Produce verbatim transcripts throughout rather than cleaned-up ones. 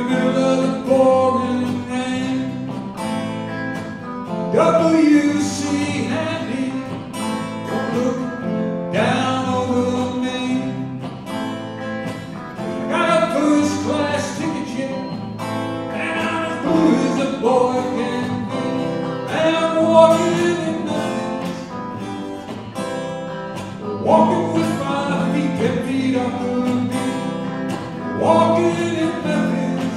the middle of the pouring rain. W C Handy, don't look down over me. I got a first class ticket yet, and I'm as blue as a boy can be. And I'm walking in Memphis, walking with my feet ten feet off the beat. Walking in Memphis,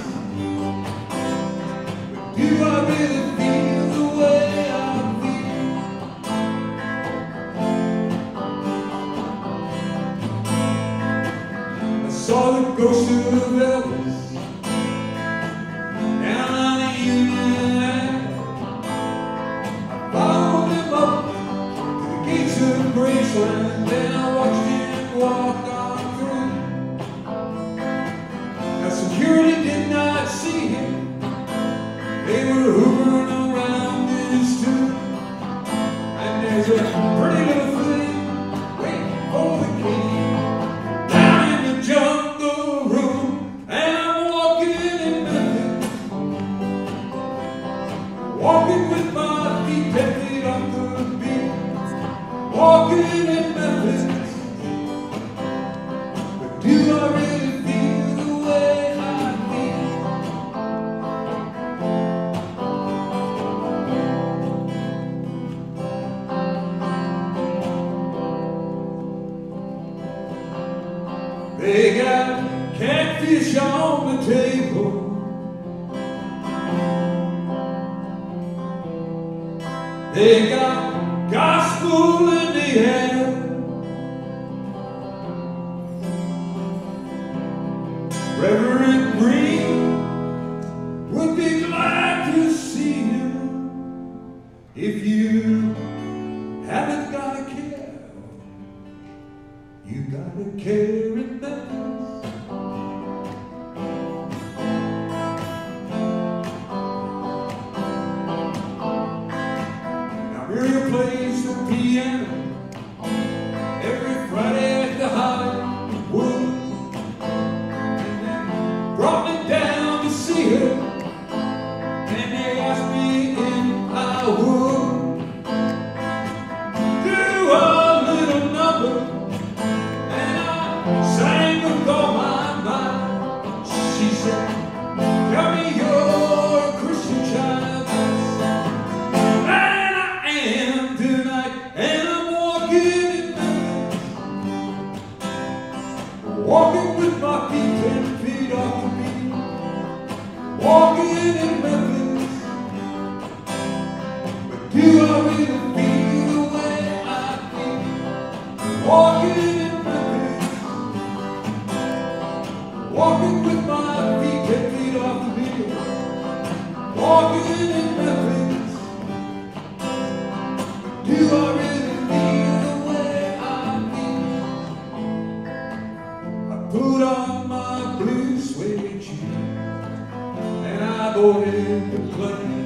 but do I really feel the way I feel? I saw the ghost of Elvis down on the Union Ave. I followed him up to the gates of Graceland, then I watched him walk on through. Security did not see him. They were hoovering around his tomb. And there's a pretty little thing waiting for the king down in the jungle room. And I'm walking in Memphis, walking with my feet ten feet off the beat. Walking in Memphis, but do I really feel the way? They got catfish on the table. They got gospel in the air. Reverend Green would be glad to see you. If you haven't got a care, you got a care in Memphis. Now Miriam plays the piano every Friday at the Hollywood, and they brought me down to see her, and they asked me if I would do a little number. Sang with all my mind. She said, tell me you're a Christian child. And I am tonight. And I'm walking in Memphis, walking with my feet ten feet off the beat. Walking in Memphis, but do I really feel the way I feel? Walking in walking with my feet ten feet off the beat. Walking in Memphis, do I really feel the way I feel? I put on my blue suede shoes and I boarded the plane.